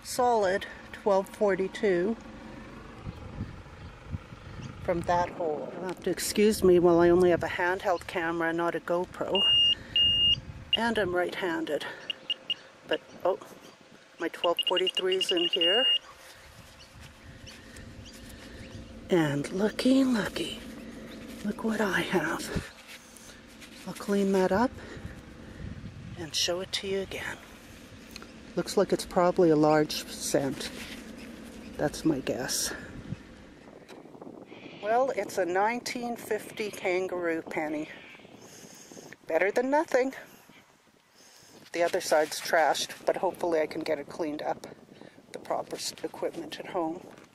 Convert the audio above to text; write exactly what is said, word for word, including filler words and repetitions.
solid twelve forty-two from that hole. You'll have to excuse me while I only have a handheld camera, not a GoPro. And I'm right-handed. But, oh, my twelve forty-three is in here. And looky, looky, look what I have. I'll clean that up and show it to you again. Looks like it's probably a large cent. That's my guess. Well, it's a nineteen fifty kangaroo penny. Better than nothing. The other side's trashed, but hopefully I can get it cleaned up. The proper equipment at home.